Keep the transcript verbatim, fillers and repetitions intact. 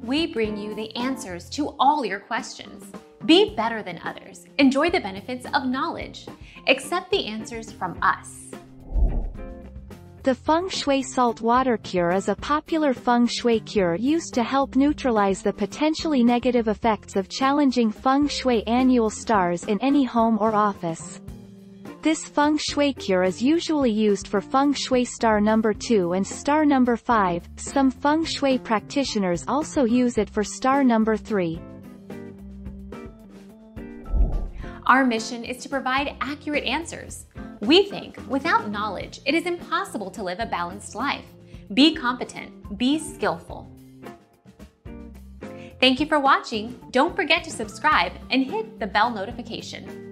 we bring you the answers to all your questions. Be better than others. Enjoy the benefits of knowledge. Accept the answers from us. The Feng Shui Salt Water Cure is a popular Feng Shui cure used to help neutralize the potentially negative effects of challenging Feng Shui annual stars in any home or office. This Feng Shui cure is usually used for Feng Shui star number two and star number five. Some Feng Shui practitioners also use it for star number three. Our mission is to provide accurate answers. We think without knowledge, it is impossible to live a balanced life. Be competent, be skillful. Thank you for watching. Don't forget to subscribe and hit the bell notification.